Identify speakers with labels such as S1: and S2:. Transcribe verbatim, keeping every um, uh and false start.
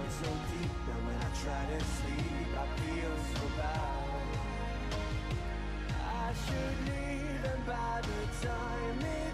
S1: so deep. Now when I try to sleep, I feel so bad. I should leave, and by the time it's